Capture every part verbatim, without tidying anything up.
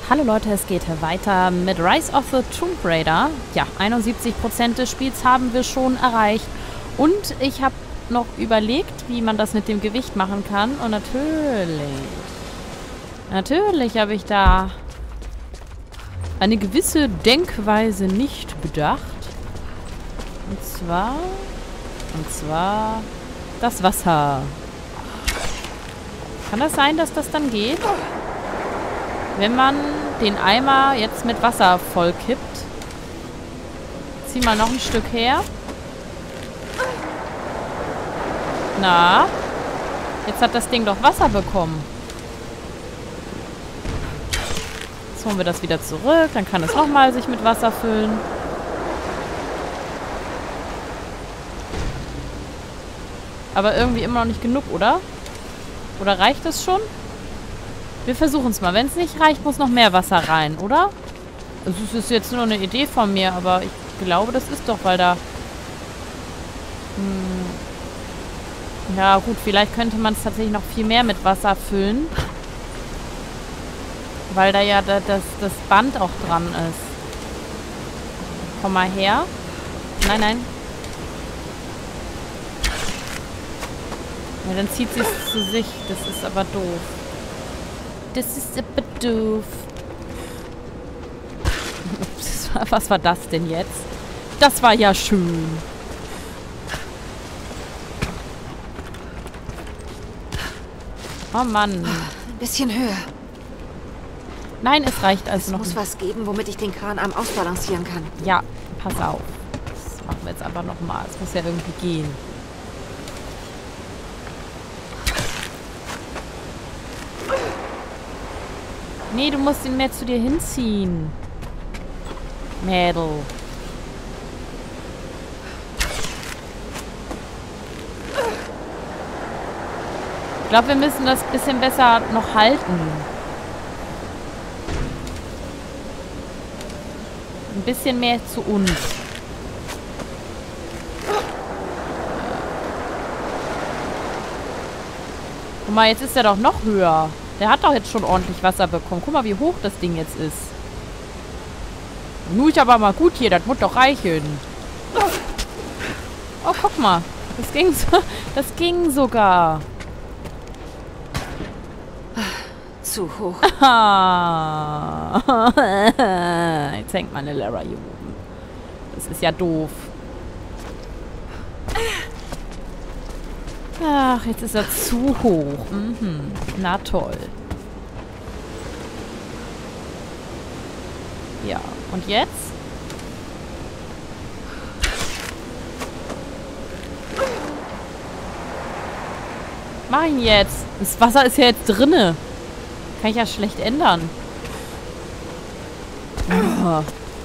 Hallo Leute, es geht weiter mit Rise of the Tomb Raider. Ja, einundsiebzig Prozent des Spiels haben wir schon erreicht. Und ich habe noch überlegt, wie man das mit dem Gewicht machen kann. Und natürlich, natürlich habe ich da eine gewisse Denkweise nicht bedacht. Und zwar, und zwar das Wasser. Kann das sein, dass das dann geht? Wenn man den Eimer jetzt mit Wasser voll kippt. Zieh mal noch ein Stück her. Na? Jetzt hat das Ding doch Wasser bekommen. Jetzt holen wir das wieder zurück. Dann kann es nochmal sich mit Wasser füllen. Aber irgendwie immer noch nicht genug, oder? Oder reicht es schon? Wir versuchen es mal. Wenn es nicht reicht, muss noch mehr Wasser rein, oder? Also es ist jetzt nur eine Idee von mir, aber ich glaube, das ist doch, weil da... Hm, ja, gut, vielleicht könnte man es tatsächlich noch viel mehr mit Wasser füllen. Weil da ja da, das, das Band auch dran ist. Komm mal her. Nein, nein. Ja, dann zieht sie es zu sich. Das ist aber doof. Das ist aber doof. Was war das denn jetzt? Das war ja schön. Oh Mann. Ein bisschen höher. Nein, es reicht also es noch. Es muss was geben, womit ich den Kranarm ausbalancieren kann. Ja, pass auf. Das machen wir jetzt aber nochmal. Es muss ja irgendwie gehen. Nee, du musst ihn mehr zu dir hinziehen. Mädel. Ich glaube, wir müssen das ein bisschen besser noch halten. Ein bisschen mehr zu uns. Guck mal, jetzt ist er doch noch höher. Der hat doch jetzt schon ordentlich Wasser bekommen. Guck mal, wie hoch das Ding jetzt ist. Nun ist aber mal gut hier. Das muss doch reichen. Oh, guck mal. Das ging, so, das ging sogar. Zu hoch. Jetzt hängt meine Lara hier oben. Das ist ja doof. Ach, jetzt ist er zu hoch. Mhm. Na toll. Ja, und jetzt? Mach ihn jetzt. Das Wasser ist ja jetzt drinne. Kann ich ja schlecht ändern. Oh.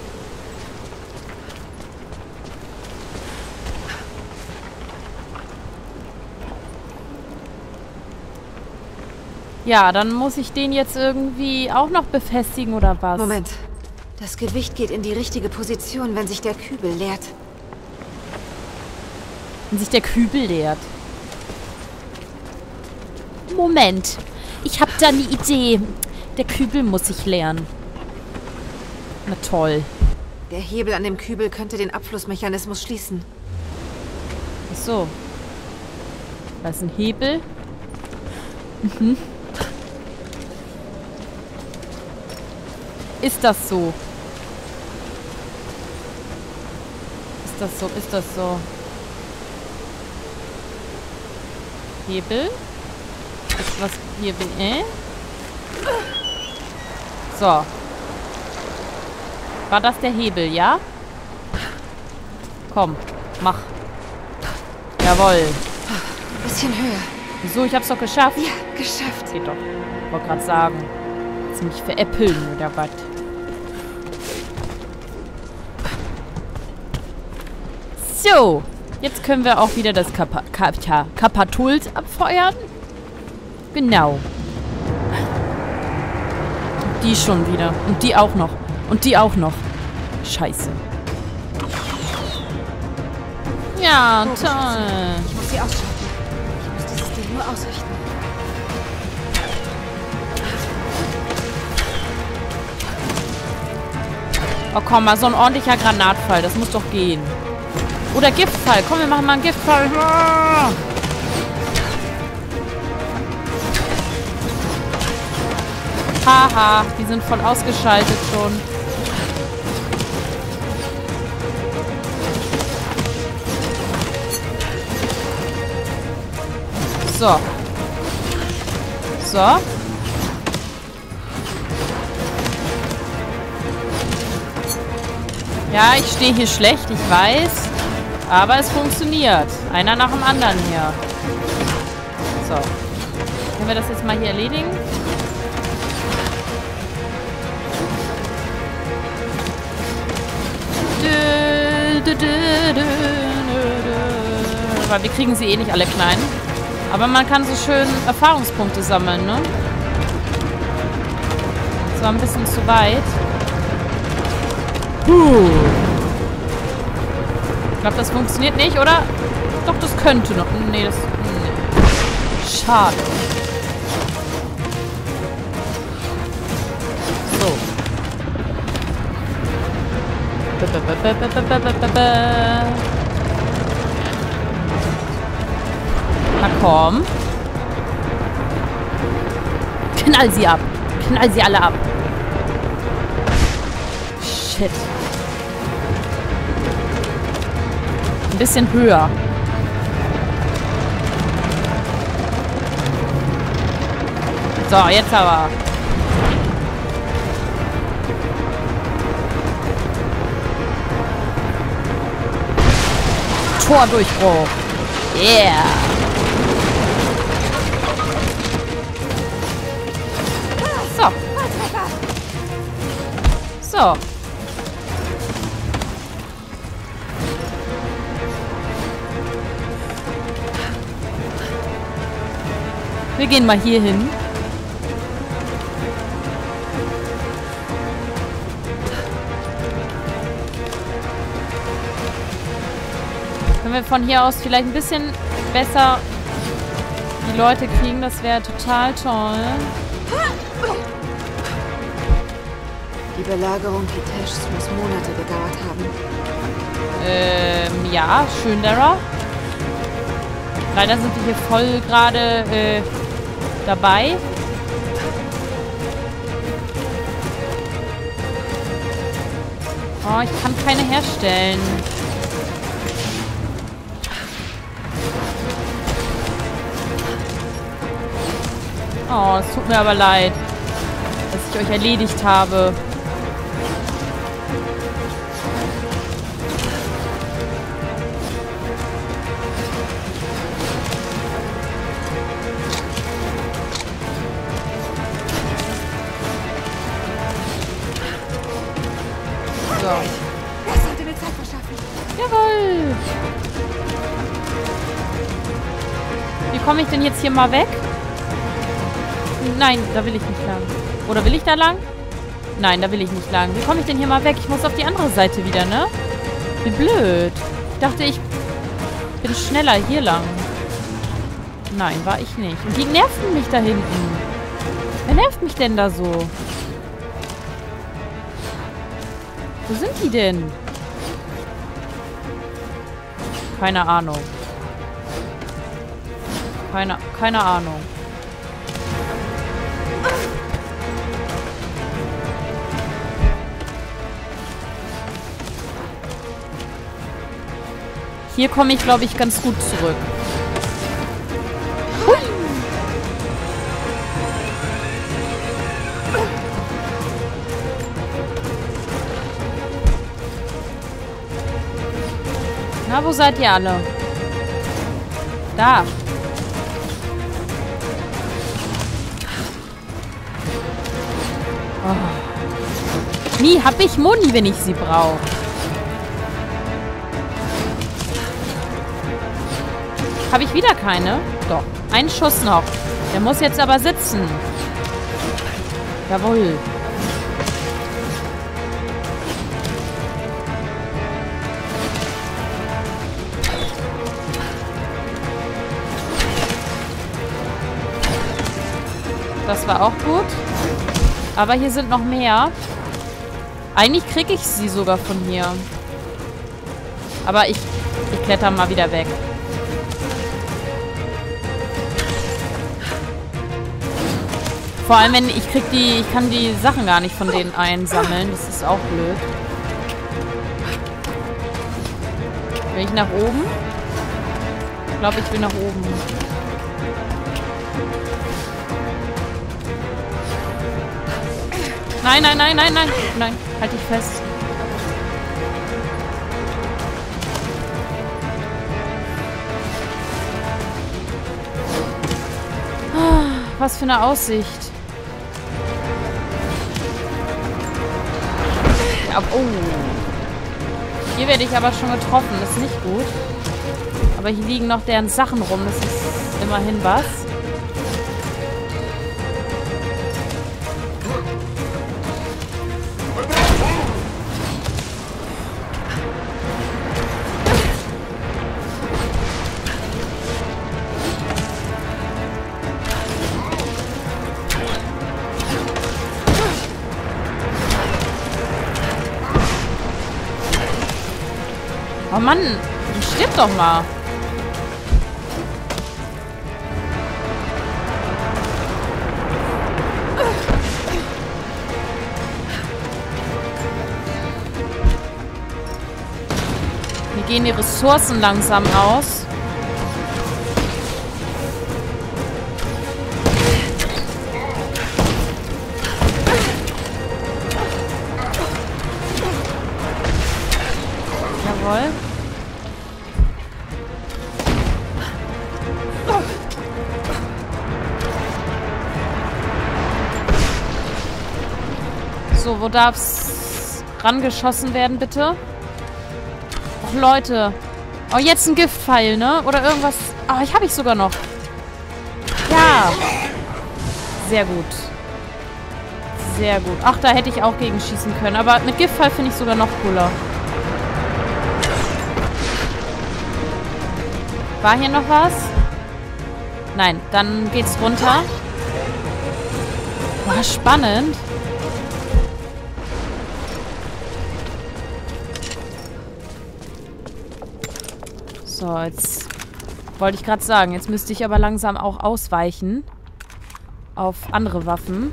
Ja, dann muss ich den jetzt irgendwie auch noch befestigen, oder was? Moment. Das Gewicht geht in die richtige Position, wenn sich der Kübel leert. Wenn sich der Kübel leert. Moment. Ich habe da eine Idee. Der Kübel muss sich leeren. Na toll. Der Hebel an dem Kübel könnte den Abflussmechanismus schließen. Ach so. Da ist ein Hebel. Mhm. Ist das so? Ist das so? Ist das so? Hebel? Ist was Hebel? Äh? So. War das der Hebel, ja? Komm, mach. Jawohl. Ein bisschen höher. Wieso? Ich hab's doch geschafft. Ja, geschafft. Geht doch. Ich wollte gerade sagen. Willst du mich veräppeln oder was? So. Jetzt können wir auch wieder das Kapa Kapa Katapult abfeuern. Genau. Und die schon wieder. Und die auch noch. Und die auch noch. Scheiße. Ja, oh, toll. Ich muss sie ausschalten. Ich muss dieses Ding nur ausrichten. Oh, komm mal, so ein ordentlicher Granatfall. Das muss doch gehen. Oder Giftfall. Komm, wir machen mal einen Giftfall. Haha, die sind voll ausgeschaltet schon. So. So. Ja, ich stehe hier schlecht, ich weiß. Aber es funktioniert. Einer nach dem anderen hier. So. Können wir das jetzt mal hier erledigen? Weil wir kriegen sie eh nicht alle klein. Aber man kann so schön Erfahrungspunkte sammeln, ne? Das war ein bisschen zu weit. Puh. Ich glaube, das funktioniert nicht, oder? Doch, das könnte noch. Nee, das... Nee. Schade. So. Na komm. Knall sie ab. Knall sie alle ab. Shit. Ein bisschen höher. So, jetzt aber. Tordurchbruch. Yeah. So. So. Wir gehen mal hier hin. Wenn wir von hier aus vielleicht ein bisschen besser die Leute kriegen, das wäre total toll. Die Belagerung Kiteshs muss Monate gedauert haben. Ähm, ja, schön, Dara. Leider sind wir hier voll gerade äh, dabei. Oh, ich kann keine herstellen. Oh, es tut mir aber leid, dass ich euch erledigt habe. So. Das sollte mir Zeit verschaffen. Jawohl. Wie komme ich denn jetzt hier mal weg? Nein, da will ich nicht lang. Oder will ich da lang? Nein, da will ich nicht lang. Wie komme ich denn hier mal weg? Ich muss auf die andere Seite wieder, ne? Wie blöd. Ich dachte, ich bin schneller hier lang. Nein, war ich nicht. Und die nerven mich da hinten. Wer nervt mich denn da so? Wo sind die denn? Keine Ahnung. Keine, keine Ahnung. Hier komme ich, glaube ich, ganz gut zurück. Hui. Na, wo seid ihr alle? Da. Oh. Nie hab ich Muni, wenn ich sie brauche. Habe ich wieder keine? Doch. Einen Schuss noch. Der muss jetzt aber sitzen. Jawohl. Das war auch gut. Aber hier sind noch mehr. Eigentlich kriege ich sie sogar von hier. Aber ich, ich kletter mal wieder weg. Vor allem, wenn ich krieg die, ich kann die Sachen gar nicht von denen einsammeln. Das ist auch blöd. Will ich nach oben? Ich glaube, ich will nach oben. Nein, nein, nein, nein, nein. Nein, halt dich fest. Was für eine Aussicht. Ja, oh. Hier werde ich aber schon getroffen. Das ist nicht gut. Aber hier liegen noch deren Sachen rum. Das ist immerhin was. Oh Mann, stirb doch mal. Mir gehen die Ressourcen langsam aus. Jawohl. So, wo darf's rangeschossen werden, bitte? Och, Leute. Oh, jetzt ein Giftpfeil, ne? Oder irgendwas. Oh, ich habe ich sogar noch. Ja. Sehr gut. Sehr gut. Ach, da hätte ich auch gegen schießen können. Aber mit Giftpfeil finde ich sogar noch cooler. War hier noch was? Nein, dann geht's runter. War spannend. So, jetzt wollte ich gerade sagen, jetzt müsste ich aber langsam auch ausweichen auf andere Waffen.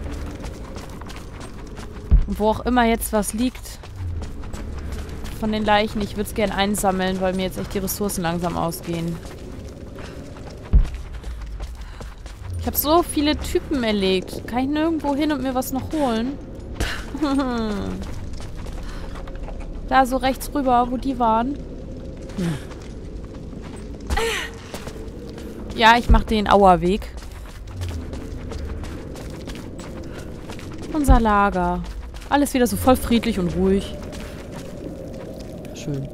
Und wo auch immer jetzt was liegt von den Leichen, ich würde es gerne einsammeln, weil mir jetzt echt die Ressourcen langsam ausgehen. Ich habe so viele Typen erlegt. Kann ich nirgendwo hin und mir was noch holen? Da so rechts rüber, wo die waren. Hm. Ja, ich mache den Auerweg. Unser Lager. Alles wieder so voll friedlich und ruhig. Schön.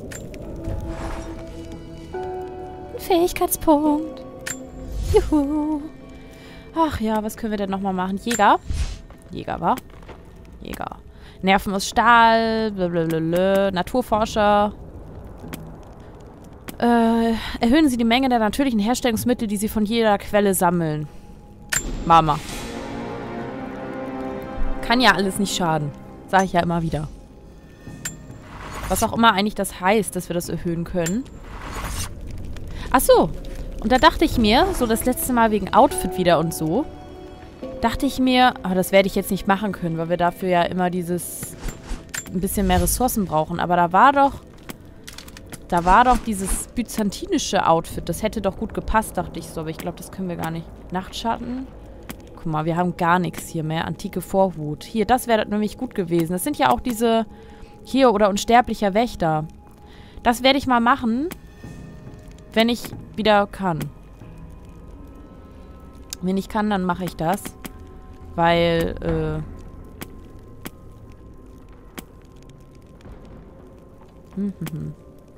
Ein Fähigkeitspunkt. Juhu. Ach ja, was können wir denn nochmal machen? Jäger. Jäger, wa? Jäger. Nerven aus Stahl. Blablabla. Naturforscher. Äh, erhöhen Sie die Menge der natürlichen Herstellungsmittel, die Sie von jeder Quelle sammeln. Mama. Kann ja alles nicht schaden. Sage ich ja immer wieder. Was auch immer eigentlich das heißt, dass wir das erhöhen können. Ach so. Und da dachte ich mir, so das letzte Mal wegen Outfit wieder und so, dachte ich mir, aber das werde ich jetzt nicht machen können, weil wir dafür ja immer dieses ein bisschen mehr Ressourcen brauchen. Aber da war doch Da war doch dieses byzantinische Outfit. Das hätte doch gut gepasst, dachte ich so. Aber ich glaube, das können wir gar nicht. Nachtschatten. Guck mal, wir haben gar nichts hier mehr. Antike Vorhut. Hier, das wäre nämlich gut gewesen. Das sind ja auch diese... Hier, oder unsterblicher Wächter. Das werde ich mal machen, wenn ich wieder kann. Wenn ich kann, dann mache ich das. Weil, äh... Hm, hm, hm.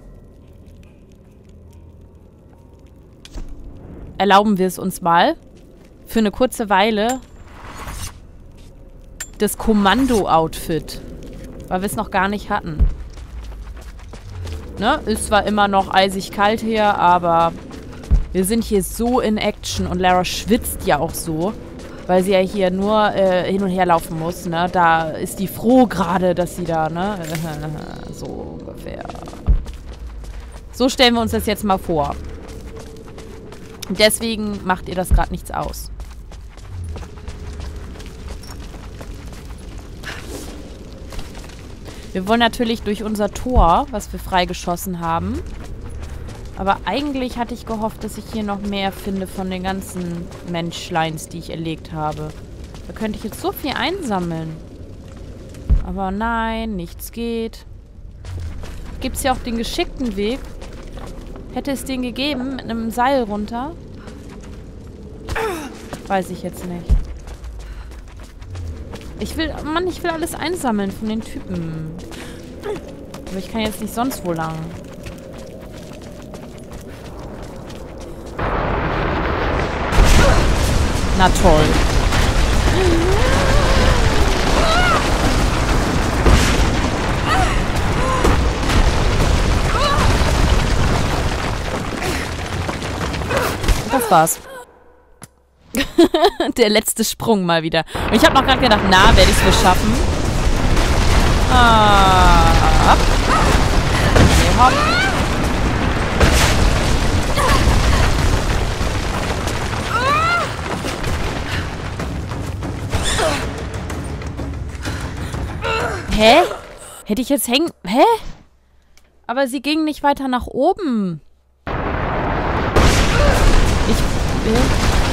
Erlauben wir es uns mal, für eine kurze Weile das Kommando-Outfit, weil wir es noch gar nicht hatten. Ne? Ist zwar immer noch eisig kalt hier, aber wir sind hier so in Action und Lara schwitzt ja auch so. Weil sie ja hier nur äh, hin und her laufen muss, ne? Da ist die froh gerade, dass sie da, ne? So ungefähr. So stellen wir uns das jetzt mal vor. Deswegen macht ihr das gerade nichts aus. Wir wollen natürlich durch unser Tor, was wir freigeschossen haben. Aber eigentlich hatte ich gehofft, dass ich hier noch mehr finde von den ganzen Menschleins, die ich erlegt habe. Da könnte ich jetzt so viel einsammeln. Aber nein, nichts geht. Gibt es ja auch den geschickten Weg. Hätte es den gegeben, mit einem Seil runter? Weiß ich jetzt nicht. Ich will, Mann, ich will alles einsammeln von den Typen. Aber ich kann jetzt nicht sonst wo lang. Na toll. Das war's. Der letzte Sprung mal wieder. Und ich habe noch gerade gedacht, na, werde ich es wohl schaffen? Ah. Okay, hopp. Hä? Hätte ich jetzt hängen... Hä? Aber sie ging nicht weiter nach oben. Ich will...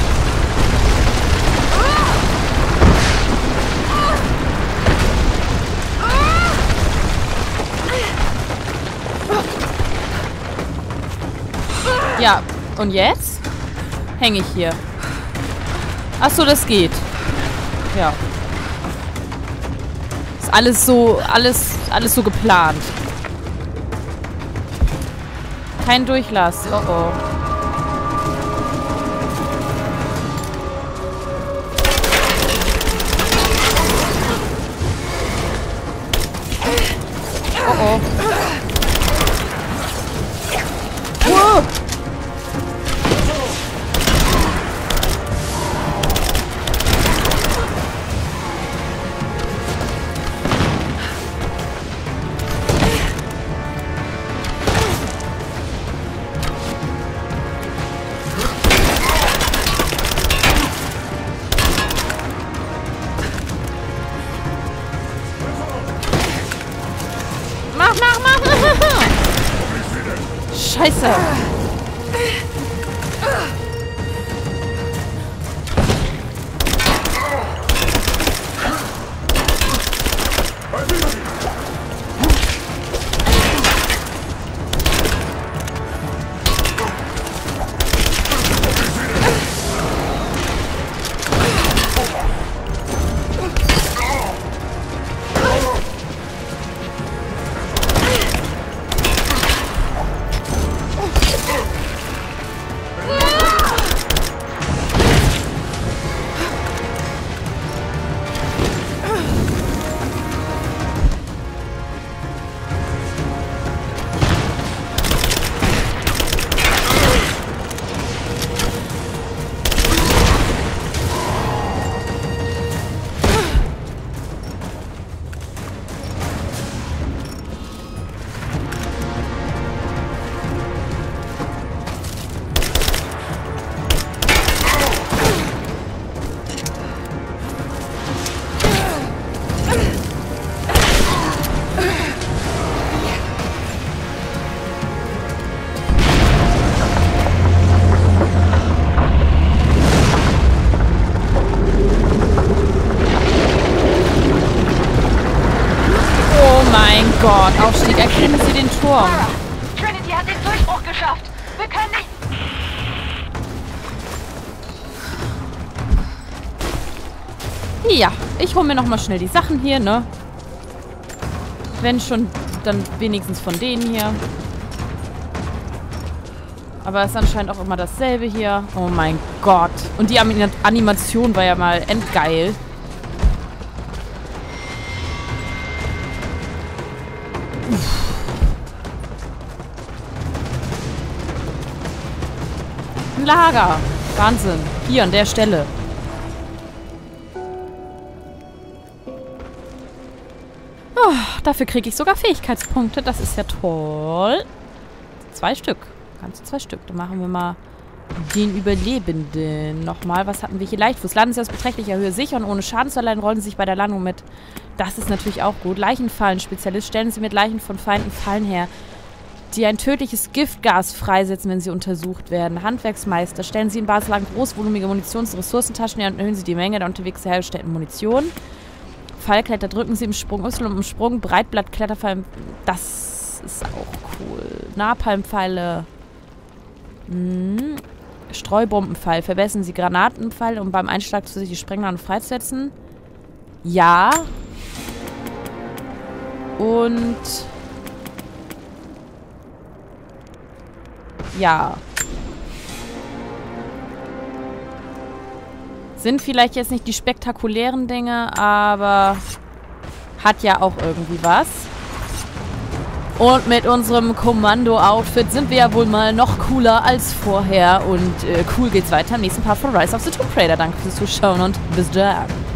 Ja, und jetzt? Hänge ich hier. Ach so, das geht. Ja. Ist alles so, alles, alles so geplant. Kein Durchlass. Oh oh. Oh oh. Wow. Mach, mach, mach! Scheiße! Gott, Aufstieg. Erkennen Sie den Turm. Trinity hat den Durchbruch geschafft. Wir können nicht... Ja, ich hole mir nochmal schnell die Sachen hier, ne? Wenn schon, dann wenigstens von denen hier. Aber es ist anscheinend auch immer dasselbe hier. Oh mein Gott. Und die Animation war ja mal endgeil. Ein Lager. Wahnsinn. Hier an der Stelle. Oh, dafür kriege ich sogar Fähigkeitspunkte. Das ist ja toll. Zwei Stück. Ganze zwei Stück. Dann machen wir mal den Überlebenden. Nochmal, was hatten wir hier? Leichtfuß. Landen Sie aus beträchtlicher Höhe sicher und ohne Schaden zu erleiden, rollen Sie sich bei der Landung mit. Das ist natürlich auch gut. Leichenfallen-Spezialist. Stellen Sie mit Leichen von Feinden Fallen her, die ein tödliches Giftgas freisetzen, wenn sie untersucht werden. Handwerksmeister. Stellen Sie in Basellagen großvolumige Munitions- und Ressourcentaschen her und erhöhen Sie die Menge der unterwegs hergestellten Munition. Pfeilkletter. Drücken Sie im Sprung Y im Sprung. Breitblatt-Kletterpfeil. Das ist auch cool. Napalmpfeile. Hm. Streubombenpfeil. Verbessern Sie Granatenpfeil, um beim Einschlag zusätzlich die Sprengladung freizusetzen. Ja. Und... ja. Sind vielleicht jetzt nicht die spektakulären Dinge, aber hat ja auch irgendwie was. Und mit unserem Kommando-Outfit sind wir ja wohl mal noch cooler als vorher. Und äh, cool geht's weiter im nächsten Part von Rise of the Tomb Raider. Danke fürs Zuschauen und bis dann.